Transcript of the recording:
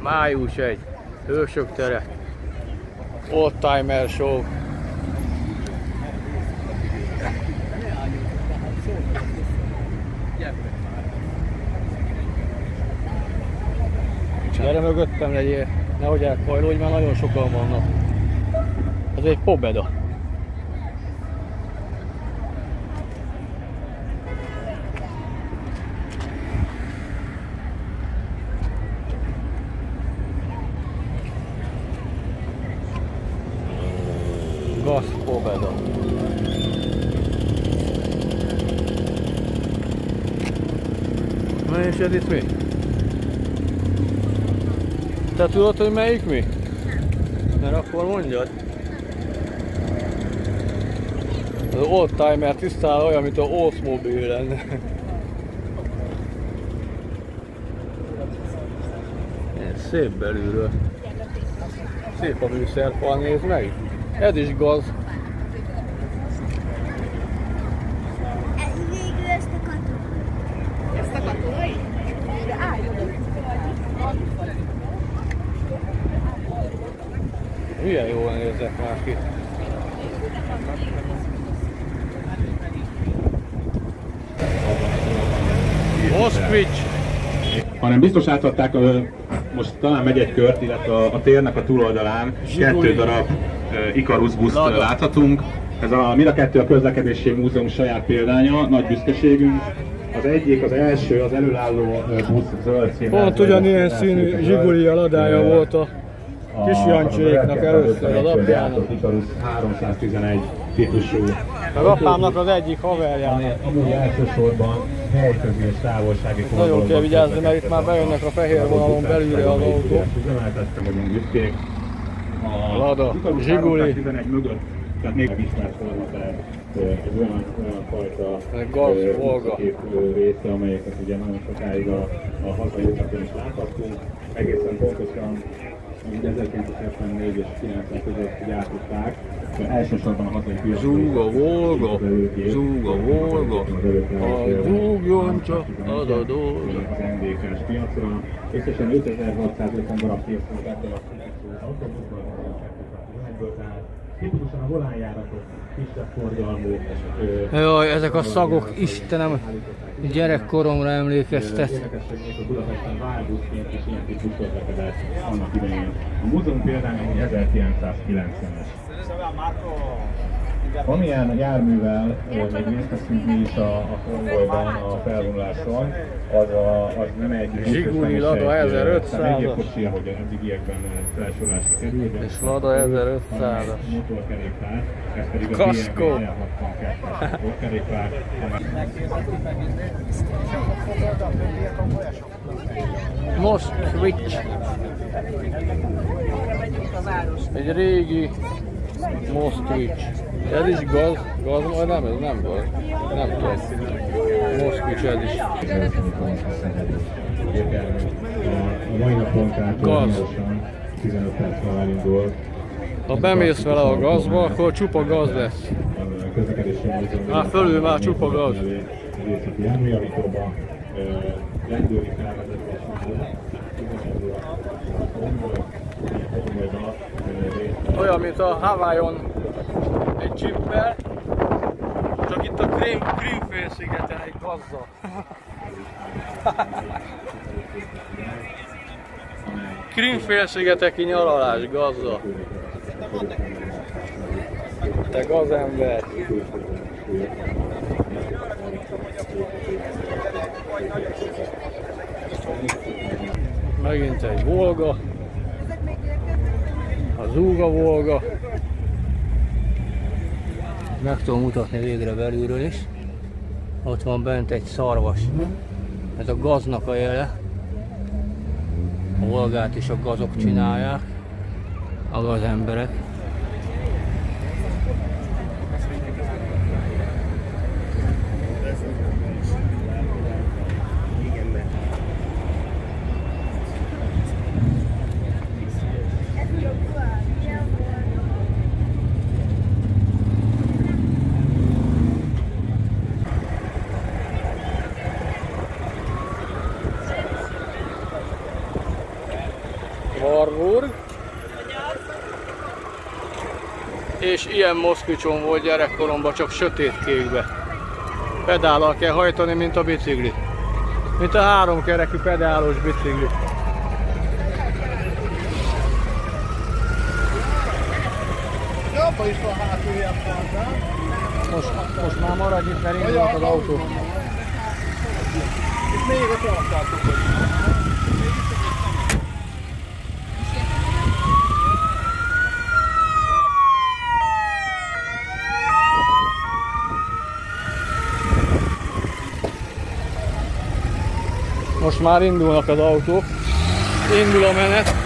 Május 1. Hősök tere. Oldtimer show. Gyere mögöttem legyél, nehogy elhajlódj, mert nagyon sokan vannak. Ez egy pobeda. Gas pobeda. Na és ez itt mi? Te tudod, hogy melyik mi? Mert akkor mondjad. Az oldtimer tisztán olyan, mint a Oldsmobile lenne. Ez szép belülről. Szép a műszerfal, nézd meg. Ez is gaz. Végül ezt a kató. Ezt a katói? De állj oda. Milyen jól nézek már ki. Moszkvics! Hanem biztos átadták, most talán megy egy kört, illetve a térnek a túloldalán 2 darab Ikarus buszt láthatunk. Ez mind a kettő a Közlekedési Múzeum saját példánya, nagy büszkeségünk. Az egyik, az első, az előálló busz zöld színű. Pont ugyanilyen színű Zsiguli a ladája volt a kis Jancséknak először az apjának. Ikarus 311 típusú. Az apámnak az egyik haverjának. Amúgy elsősorban helyközi és távolsági forgalomban. Nagyon kell vigyázni, mert itt már bejönnek a fehér vonalon belülre az autó. Üzemeltettem, vagyunk büszkék. A Lada, Zsiguli. 311 mögött, tehát még ismert format egy olyan fajta Volga része, amelyeket ugye nagyon sokáig a hazai utakon is láthattunk. Egészen pontosan 1974 és 90 között gyártották, elsősorban a hazai piacon. Zúga Volga, Zúga Volga, zúgjon csak az a dolga. Az NDK-s piacra. Összesen 5650 darab készült ebből a autóbuszból, tipikusan a volánjáratok, kisebb forgalmú. Jaj, ezek a szagok, Istenem, gyerekkoromra emlékeztet. Budapesten várbuszként is ilyen típus közlekedett annak idején. A múzeum például 1990-es. Amilyen járművel még részt veszünk mi is a konvojban, a felvonuláson, az nem egy Zsiguli Lada 1500-as. kocsi, ahogy az eddigiekben felsorolásra kerül. És Lada 1500-as. Motorkerékpár, ez pedig a Kaszkó. BMW 62-es motorkerékpár. Moszkvics. Egy régi Moszkvics. Ez is gaz, majd nem, ez nem gaz. Nem gaz. Moszkvics ez is. A mai napon Gaz. 15 perc múlva elindul. Ha bemész vele a gazba, akkor csupa gaz lesz. Már fölül már csupa gaz. Olyan, mint a Hawaiion egy chipper, csak itt a Krímfélszigeten egy gazzal. Krímfélszigeteki nyaralás gazzal. Te gazember! Megint egy Volga. A Zúga Volga. Meg tudom mutatni végre belülről is. Ott van bent egy szarvas. Ez a gaznak a jele. A Volgát is a gazok csinálják. A gazemberek. Warburg. És ilyen moszkvicsom volt gyerekkoromban, csak sötétkékbe. Pedállal kell hajtani, mint a bicikli. Mint a háromkerekű pedálos bicikli. Jobban is van hátulján, Most már maradj itt, mert indulnak az autó. és még ott raktátok, hogy Most már indulnak az autók. Indul a menet.